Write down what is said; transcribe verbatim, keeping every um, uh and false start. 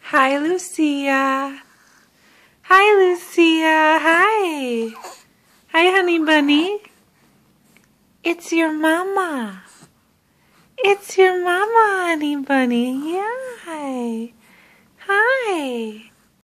Hi, Lucia. Hi, Lucia. Hi. Hi, honey bunny. It's your mama. It's your mama, honey bunny. Yeah. Hi.